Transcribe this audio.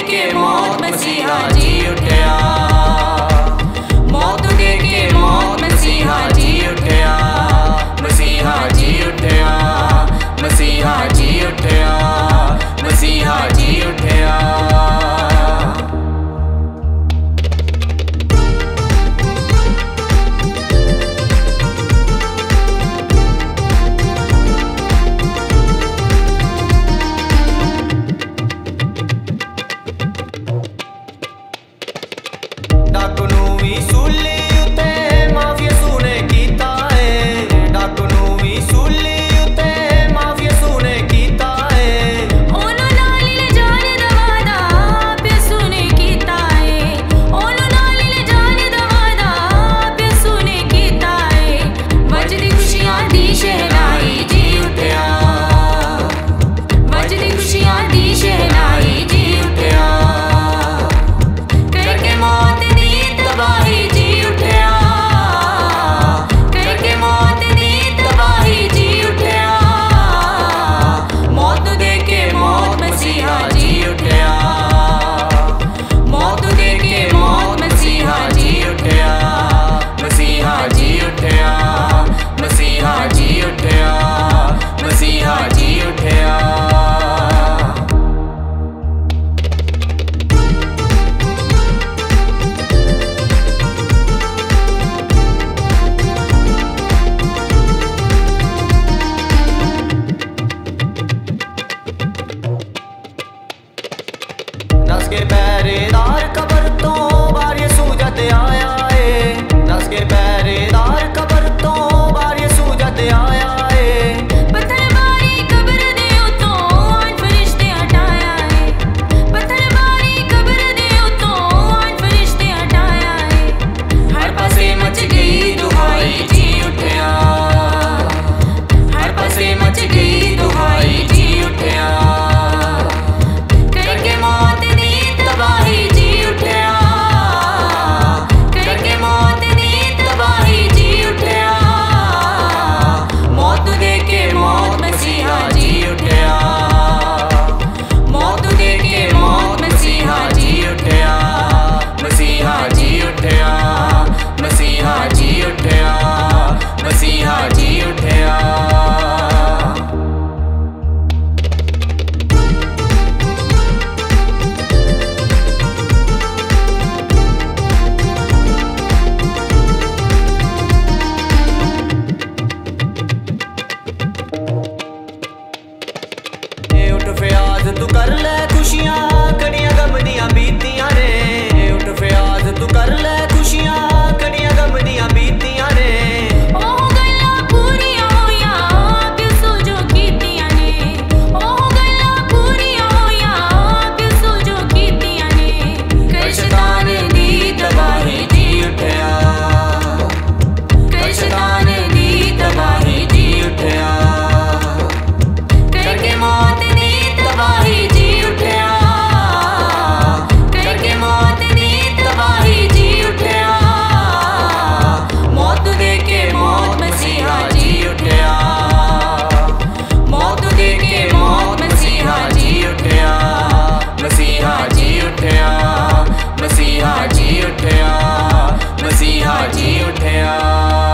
के मौत मसीहा जी उठया, मौत दे के मौत मसीहा जी उठया, मसीहा जी उठया, मसीहा जी उठया, मसीहा जी उठया। डाकू नू भी सूली उते माफिया सूने कीता है, डाकू नू भी सूली उते माफिया सूने कीता है। ओनू नाली ले जाने दा वादा प्यासू ने कीता है, ओनू नाली ले जाने दा वादा प्यासू ने कीता है। वजदी खुशियां दी शहनाई जी उठया, वजदी खुशियां दी शहनाई जी उठया, करके मौत दी तबाही जी उठया, करके मौत दी तबाही जी उठया। मौत दे के मौत मसीहा जी उठया, मौत दे के मौत मसीहा जी उठया, मसीहा जी उठया, मसीहा जी उठया, मसीहा जी उठया। नस के पहरेदार कबर तो बार ये सूजत आया है, नस के पहरेदार कबर तो बार ये सूजत आया है। पत्थरबारी कबर दे तो आन फरिश्ते हटाया है, पत्थरबारी कबर दे तो आन फरिश्ते हटाया है। हर पासे मच गई दुहाई जी उठया, हर पासे मच गई दुहाई जी उठया, करके मौत दी तबाही जी उठया, करके मौत दी तबाही जी उठया। मौत दे के मौत मसीहा जी उठया, मौत दे के मौत मसीहा जी उठया, मसीहा जी उठया, मसीहा जी उठया, मसीहा जी उठया। उठ फयाज तू कर ले खुशियां कड़ियां गम दियां बीतियां ने, उठ फयाज तू कर ले खुशियां कड़ियां गम दियां बीतियां ने। ओह गल्लां पूरियां होइयां प्यासू जो कीतियां ने, ओह गल्लां पूरियां होइयां प्यासू जो कीतियां ने। कर शैतान दी तबाही जी उठया, कर शैतान दी तबाही जी उठया, करके मौत दी तबाही जी उठया, करके मौत दी तबाही जी उठया। मौत दे के मौत मसीहा जी उठया, मौत दे के मौत मसीहा जी उठया, मसीहा जी उठया, मसीहा जी उठया, मसीहा जी उठया।